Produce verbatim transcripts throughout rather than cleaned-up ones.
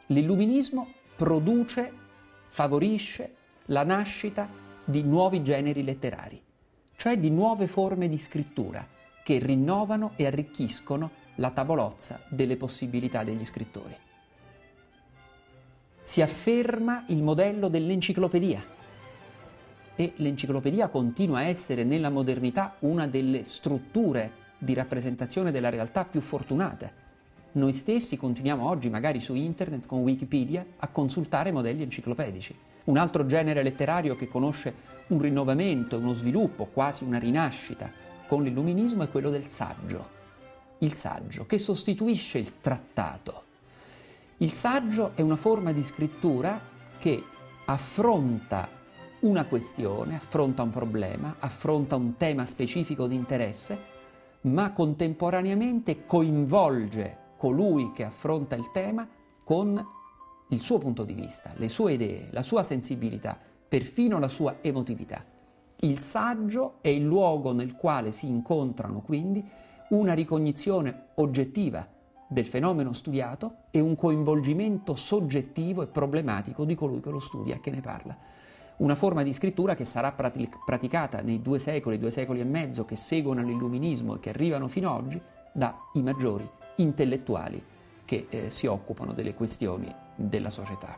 L'illuminismo produce, favorisce la nascita di nuovi generi letterari, cioè di nuove forme di scrittura che rinnovano e arricchiscono la tavolozza delle possibilità degli scrittori. Si afferma il modello dell'enciclopedia e l'enciclopedia continua a essere nella modernità una delle strutture di rappresentazione della realtà più fortunate. Noi stessi continuiamo oggi, magari su internet con Wikipedia, a consultare modelli enciclopedici. Un altro genere letterario che conosce un rinnovamento, uno sviluppo, quasi una rinascita con l'illuminismo è quello del saggio. Il saggio, che sostituisce il trattato. Il saggio è una forma di scrittura che affronta una questione, affronta un problema, affronta un tema specifico di interesse, ma contemporaneamente coinvolge colui che affronta il tema con il suo punto di vista, le sue idee, la sua sensibilità, perfino la sua emotività. Il saggio è il luogo nel quale si incontrano quindi una ricognizione oggettiva del fenomeno studiato e un coinvolgimento soggettivo e problematico di colui che lo studia e che ne parla. Una forma di scrittura che sarà praticata nei due secoli, due secoli e mezzo che seguono l'illuminismo e che arrivano fino ad oggi dai maggiori intellettuali che eh, si occupano delle questioni della società.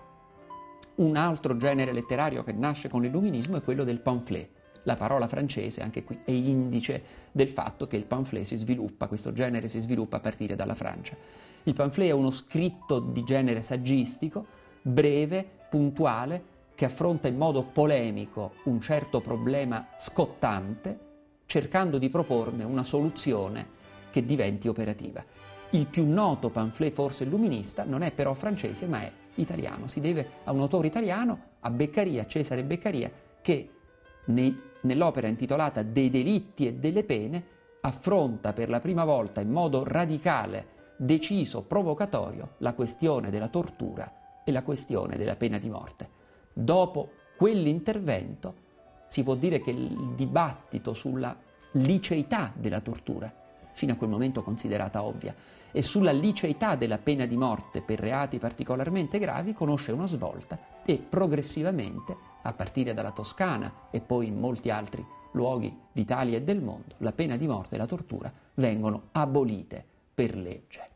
Un altro genere letterario che nasce con l'illuminismo è quello del pamphlet. La parola francese, anche qui, è indice del fatto che il pamphlet si sviluppa, questo genere si sviluppa a partire dalla Francia. Il pamphlet è uno scritto di genere saggistico, breve, puntuale, che affronta in modo polemico un certo problema scottante, cercando di proporne una soluzione che diventi operativa. Il più noto pamphlet forse illuminista non è però francese ma è italiano, si deve a un autore italiano, a Beccaria, Cesare Beccaria, che nei, nell'opera intitolata Dei delitti e delle pene affronta per la prima volta in modo radicale, deciso, provocatorio la questione della tortura e la questione della pena di morte. Dopo quell'intervento si può dire che il dibattito sulla liceità della tortura, fino a quel momento considerata ovvia, e sulla liceità della pena di morte per reati particolarmente gravi conosce una svolta e progressivamente, a partire dalla Toscana e poi in molti altri luoghi d'Italia e del mondo, la pena di morte e la tortura vengono abolite per legge.